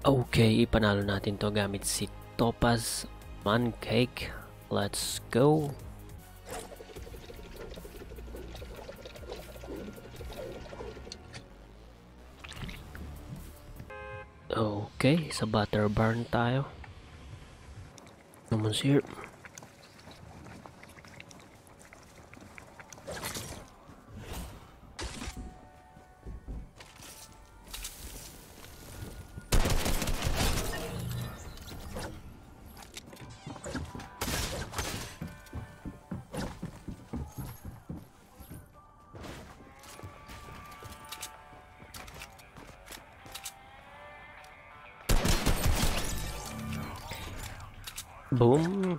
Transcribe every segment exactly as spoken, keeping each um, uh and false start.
Okay, ipanalo natin to gamit si Topaz Mancake. Let's go. Okay, sa butter barn tayo. Someone's here. Boom.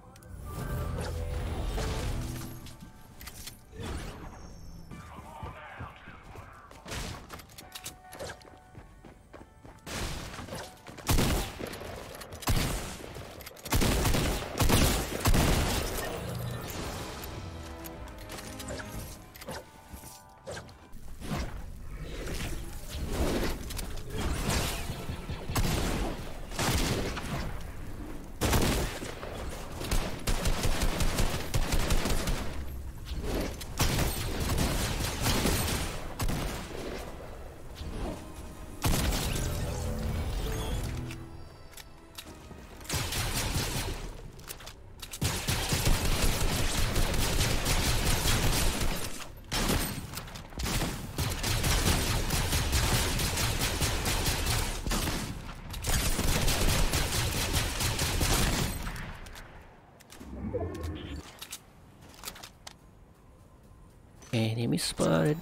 Enemy spotted.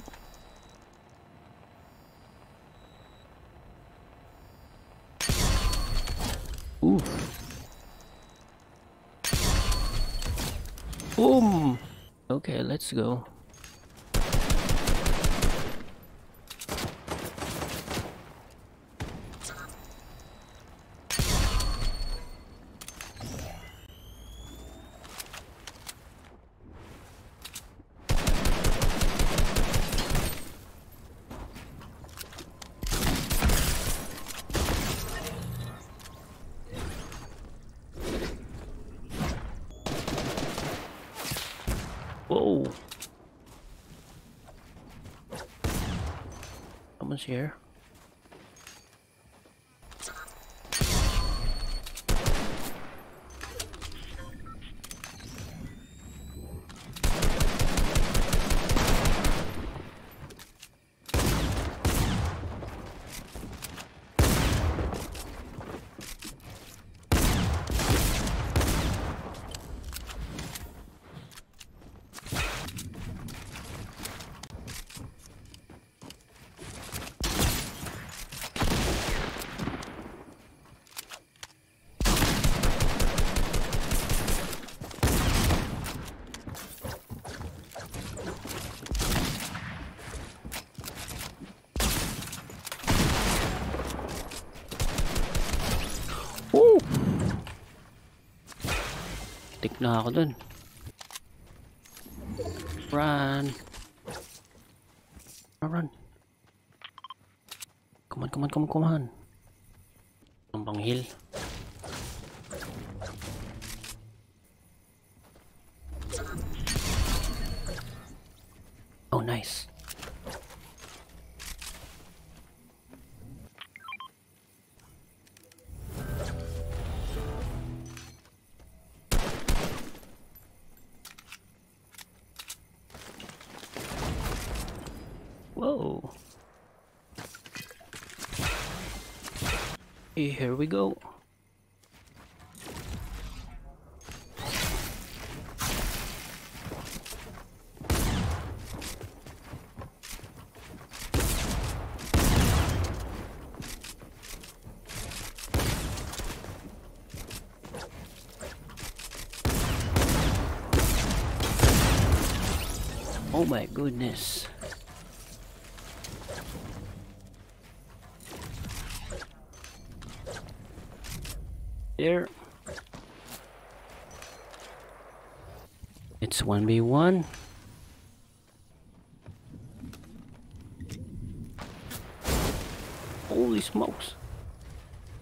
Ooh. Boom. Okay, let's go. Whoa. Someone's here. Woo! Tik na ako dun. Run! Run, run! Come on, come on, come on, come on! Ang panghil. Oh, nice. Whoa. Here we go. Oh my goodness. There. It's one v one. Holy smokes.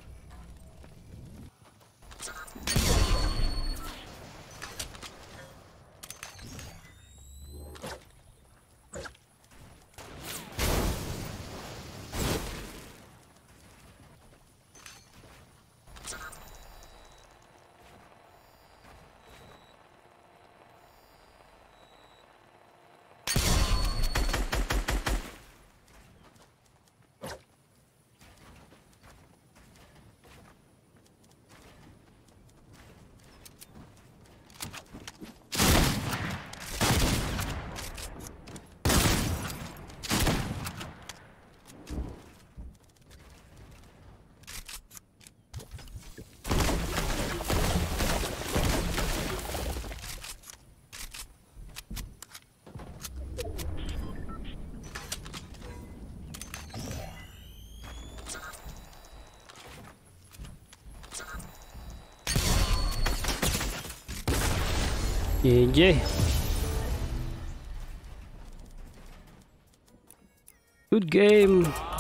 G G. Good game.